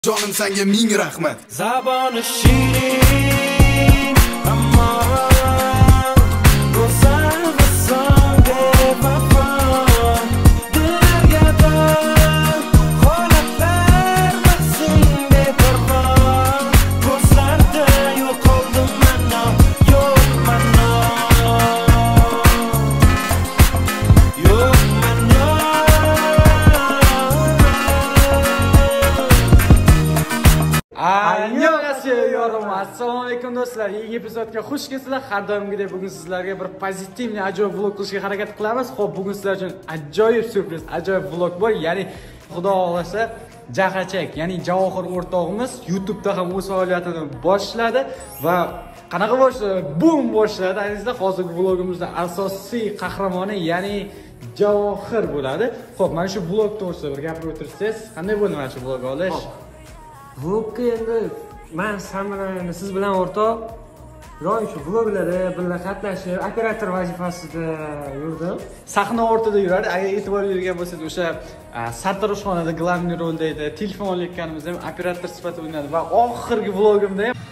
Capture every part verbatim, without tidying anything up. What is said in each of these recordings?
Jonim senga ming rahmat. Zaboni shirin ammo go'zal va songa vafo dillarga dor holatlar maqsum beparvo ko'zlarda yo'qoldim mana yo'q mana yo'q mana. Assalomu alaykum do'stlar. Yangi epizodga xush kelibsizlar. Har doimgidek bugun sizlarga bir pozitivni ajoyib vlog qilishga harakat qilamiz. Xo'p, bugun sizlar uchun ajoyib surpriz, ajoyib vlog bor. Ya'ni Xudo xolasa Jahachak, ya'ni Javohir o'rtog'imiz YouTube'da ham o'z faoliyatini boshladi va qanaqa boshladi? Boom boshladi. Azizlar, hozirgi vlogimizda asosiy qahramoni, ya'ni Javohir bo'ladi. Xo'p, mana shu vlog to'g'risida bir gapirib o'tirsangiz, qanday bo'ldi mana shu vlog olish? Vlogga endi men ham bilan siz bilan o'rtoq doim shu vloglarda birga qatnashib, operator vazifasida yurdim. Sahna o'rtada yuradi. Agar e'tibor bergan bo'lsangiz, o'sha sartaroshxonada glavniy rolda edi. Telefon olayotganimizda ham operator sifatida o'ynadi va oxirgi vlogimda ham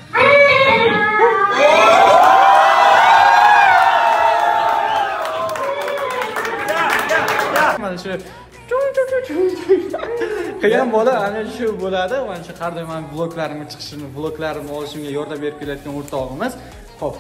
mana shu qilgan bola ana shu bo'ladi. Mana shu har doim vloglarimga chiqishini, vloglarimni olishimga yordam berib kelayotgan o'rtog'imiz. Xo'p.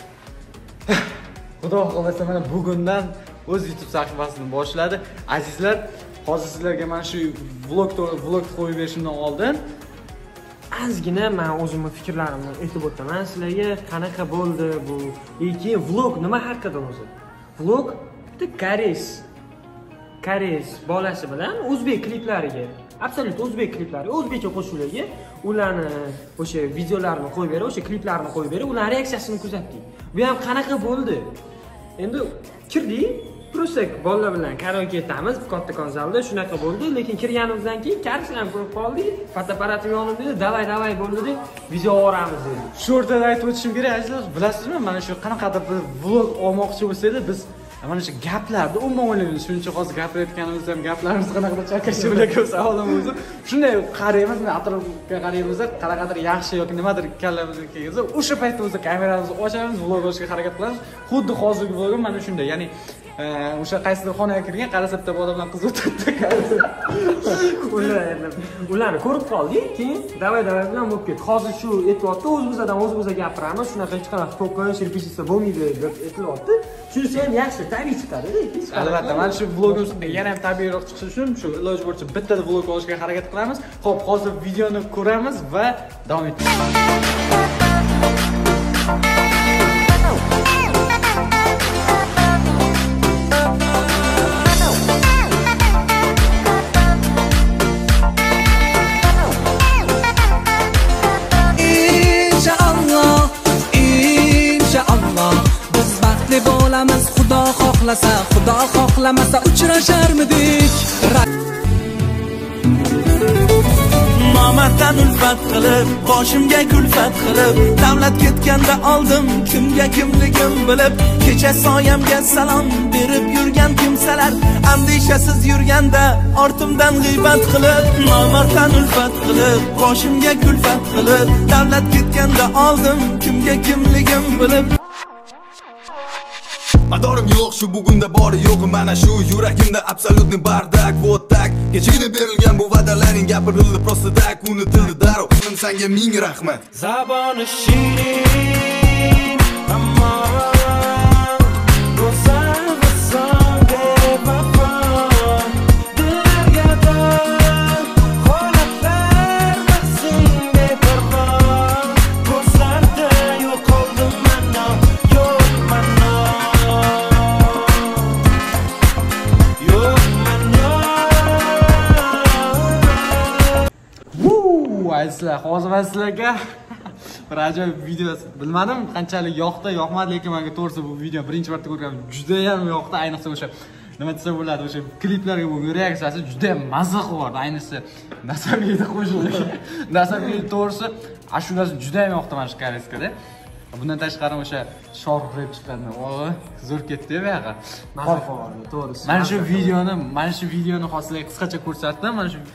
Xudo xolasa mana bugundan o'z YouTube sahifasini boshladi. Azizlar, hozir sizlarga mana shu vlog vlog qo'yib berishimdan oldin ozgina men o'zimning fikrlarimni aytib o'taman sizlarga. Qanaqa bo'ldi bu? Lekin vlog nima haqida o'zi? Vlog bitta koreys koreys bolasi bilan o'zbek kliplariga, absolut o'zbek kliplari, o'zbekcha qo'shiqlarga ularni o'sha videolarini qo'yib berib, o'sha kliplarni qo'yib berib, ularning reaksiyasini kuzatdik. Bu ham qanaqa bo'ldi? Endi kirdik, tursak bolalar bilan karaoke aytamiz, kattakon zalda shunaqa bo'ldi, lekin kirganimizdan keyin karsini ham ko'rib qoldik. Fotoapparatni yonimda edi, davay davay bo'ldi deb video olamiz dedik. Shu o'rtada aytib o'tishim kerak, azizlar, bilasizmi? Mana shu qanaqadir bir vlog olmoqchi bo'lsa edi, biz mana shu gaplarni umuman o'ylaymiz. Shuncha hozir gapirayotganimizda ham gaplarimiz qanaqadir chakashi bilan ko'rsa olam o'zi. Shunday qaraymiz, atrofga qaraymiz, qanaqadir yaxshi yoki nimadir kallamizga kelsa, o'sha paytda o'zi kameramizni ochamiz, vlog olishga harakat qilamiz. Xuddi hozirgi vlogim mana shunday. Ya'ni o'sha qaysidir xonaga kirgan, qarasa bitta bola bilan qiz o'tiribdi. Ular ularni ko'rib qoldik, keyin davay-davay bilan bo'lib ketdi. Hozir shu aytibdi, o'zimizdan o'zimiz gapiramiz, shunaqa hech qanaqa to'qish, repetisiya bo'lmaydi deb aytibdi. Shunisi ham yaxshi, tabiiy chiqadi-da. Albatta, mana shu vlogimiz yana ham tabiiyroq chiqishi uchun shu iloji boricha bittada vlog olishga harakat qilamiz. Xo'p, hozir videoni ko'ramiz va davom etamiz. Xudo xohlasa, Xudo xohlamasa uchrasharmidik. Nomarddan ulfat qilib, boshimga kulfat qilib, davlat ketganda oldim kimga kimligim bilib, kecha soyamga salom berib yurgan kimsalar, andishasiz yurganda ortimdan g'iybat qilib, nomarddan ulfat qilib, boshimga kulfat qilib, davlat ketganda oldim kimga kimligim bilib. Madorim yo'q, shu bugunda bori yo'q, mana shu yuragimda absolutni bardak, votak. Kechida berilgan bu va'dalaring gapirildi просто tak, unutildi darrov. Jonim senga ming rahmat. Zaboni shirin ammo go'zal va songa vafo dillarga dor holatlar maqsum beparvo ko'zlarda yo'qoldim mana yo'q mana. Sizlar, hozir men sizlarga bir ajoyib video, bilmadim qanchalik yoqdi, yoqmadi, lekin menga to'g'risi bu video birinchi marta ko'rganim juda ham yoqdi. Ayniqsa o'sha nima desa bo'ladi, o'sha kliplarga bo'lgan reaksiyasi juda ham mazza qildi. Ayniqsa Nasabiyda qo'shildi. Nasabiy to'g'risi ashulasi juda ham yoqdi mana shu koreyskada. Bundan tashqari o'sha Shohrux rep chiqadi. O, zo'r ketdi bu yoqqa. Mazza qildi, to'g'risi. Mana shu videoni, mana shu videoni hozir qisqacha ko'rsatdim. Mana shu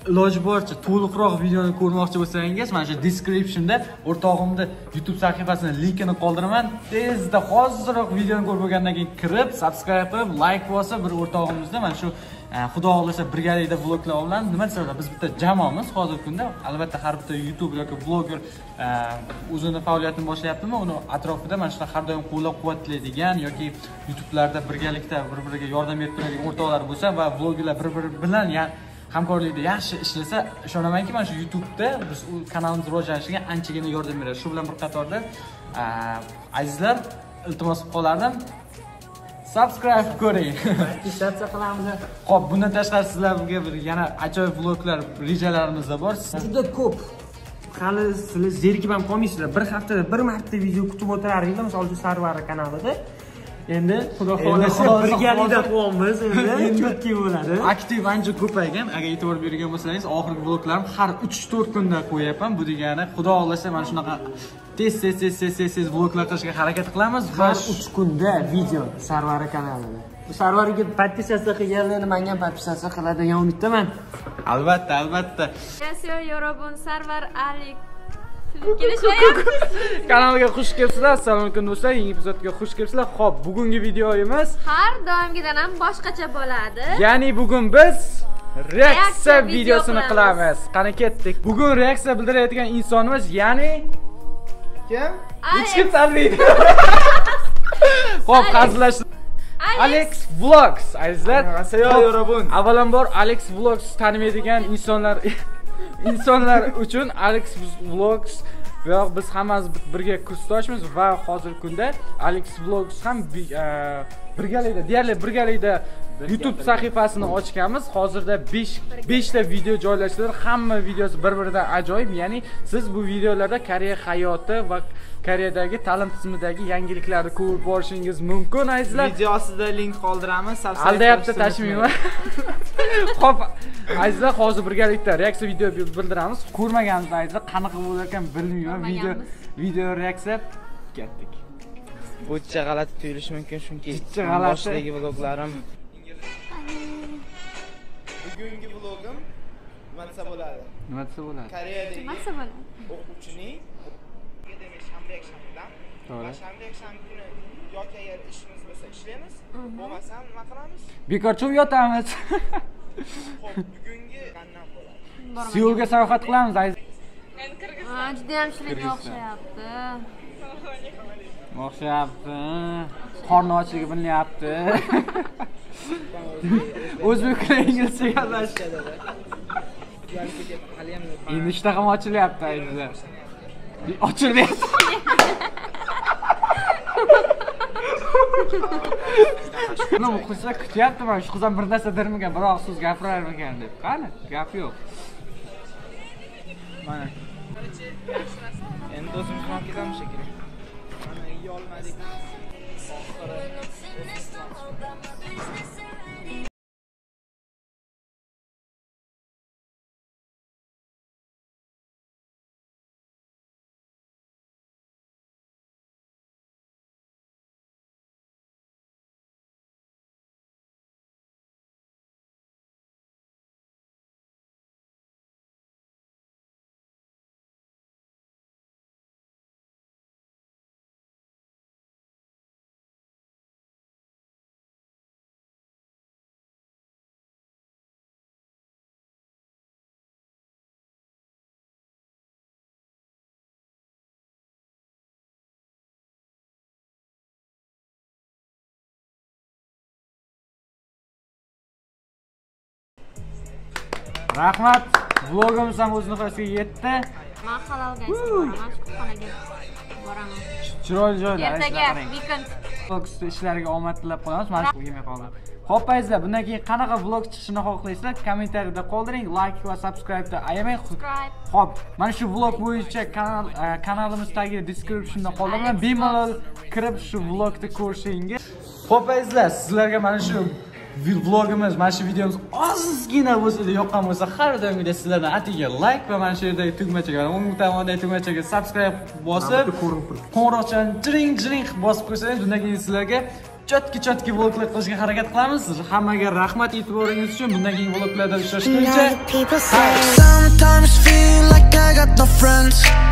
iloji boricha to'liqroq videoni ko'rmoqchi bo'lsangiz, mana shu descriptionda o'rtog'imni YouTube sahifasini linkini qoldiraman. Tezda hoziroq videoni ko'rib bo'lgandan keyin kirib, subscribe qilib, like bosib, bir o'rtog'imizni mana shu Xudo xolasa birgalikda vloglar bilan nima desam, biz bitta jamoamiz hozirgi kunda. Albatta har bitta YouTube yoki bloger o'zini faoliyatini boshlayaptimi, uni atrofida mana shunaqa har doim qo'llab-quvvatlaydigan yoki YouTube'larda birgalikda bir-biriga yordam berib turadigan o'rtoqlar bo'lsa va vloggerlar bir-biri bilan hamkorlikda yaxshi ishlasa, ishonamanki, mana shu YouTube'da biz u kanalimiz rivojlanishiga anchagina yordam beradi. Shu bilan bir qatorda azizlar, iltimos qilib qolardim. Subscribe ko'ring. Podpisatsiya qilamiz. Xo'p, bundan tashqari sizlarga bir yana ajoyib vloglar rejalarimizda bor. Juda ko'p. Hali sizlar zerikib ham qolmaysizlar. Bir haftada bir marta video kutib o'tirardinglar, misol uchun Sarvar kanalida. Endi Xudo xolasa birgalikda qilamiz, endi chotki bo'ladi. Aktiv ancha ko'paygan. Agar e'tibor bergan bo'lsangiz, oxirgi vloglarim har uch to'rt kunda qo'yapman. Bu degani, Xudo xolasa mana shunaqa tez tez tez tez tez vloglar qilishga harakat qilamiz. Har uch kunda video Sarvar kanalida. Bu Sarvarga podpisatsiya qilganlarni menga ham podpisatsiya qiladi degan umiddaman. Albatta, albatta. Yasiyo yorobun Sarvar Alik kelishmayapmiz. Kanalga xush kelibsizlar. Assalomu alaykum do'stlar. Yangi epizodga xush kelibsizlar. Xo'p, bugungi videoyimiz har doimgidan ham boshqacha bo'ladi. Ya'ni bugun biz reaksiya videosini qilamiz. Qani ketdik. Bugun reaksiya bildirayotgan insonimiz, ya'ni kim? Hech kim taniydi. Xo'p, hazillashdi. Alex Vlogs, azizlar. Assalomu alaykum. Avvalambor Alex Vlogs tanimaydigan insonlar insonlar uchun Alex Vlogs va biz hammamiz birga kursdoshmiz va hozirgi kunda Alex Vlogs ham birgalikda, deyarli birgalikda YouTube sahifasini ochganmiz. Hozirda besh ta video joylashtirildi. Hamma videosi bir-biridan ajoyib. Ya'ni siz bu videolarda Koreya hayoti va Koreyadagi ta'lim tizimidagi yangiliklarni ko'rib borishingiz mumkin, azizlar. Video ostida link qoldiramiz. Aldayapti, tashmayman. Xo'p, azizlar, hozir birgalikda reaksiya video bildiramiz. Ko'rmagansiz, azizlar, qanaqa bo'lar ekan bilmayman. Video video reaksiya ketdik. Bo'cha g'alati tuyulishi mumkin, chunki boshligi vloglarim. Bugungi vlogim nima desa bo'ladi? Nima desa bo'ladi? Koreyadagi Nima desa bo'ladi? o'quvchining shanba yakshanbadan va shanba yakshanba kuni yoki agar ishimiz bo'lsa ishlaymiz, bo'lmasa nima qilamiz? Bekorchi yotamiz. Xo'p, bugungi qandan bo'ladi? Seulga sayohat qilamiz, aziz. Ha, juda ham shiringa o'xshayapti. O'xshayapti. Qorni ochligi bilinyapti. O'zbek tilida inglizcha gaplashadi. Endi ishtaham ochilyapti, azizlar. Ochilyapti. Nima o'qisa kutyapti, mana shu qizam bir narsa dermigan, biroq so'z gapirarmikan deb. Qani? Gap yo'q. Mana. Endi o'zimiz ham ketamiz shekilli. Mana yiy olmadik. Rahmat. Vlogimiz ham o'z nihoyasiga yetdi. Men halolga boraman, kutubxonaga boraman. Chiroyli joylar. Ertaga weekend Vlog ishlariga omad tilab qolamiz. Mana shu yemay qoldim. Xo'p, azizlar, bundan keyin qanaqa vlog chiqishini xohlaysizlar? Kommentariyada qoldiring, like va subscribe da ayamang. Xo'p, mana shu vlog bo'yicha kanal kanalimiz tagiga descriptionda qoldiraman. Bemalol kirib shu vlogni ko'rishingiz. Xo'p, azizlar, sizlarga mana shu vlogimiz, mana shu videomiz ozgina bo'lsa-da yoqqan bo'lsa, har doimgidek sizlardan atiga like va mana shu yerdagi tugmachaga, o'ng tomondagi tugmachaga subscribe bosib, qo'ng'iroqchani jiring-jiring bosib qo'ysangiz, undan keyin sizlarga chotki-chotki vloglar qilishga harakat qilamiz. Hammaga rahmat e'tiboringiz uchun. Bundan keyingi vloglarda uchrashguncha. Sometimes feel like I got no friends.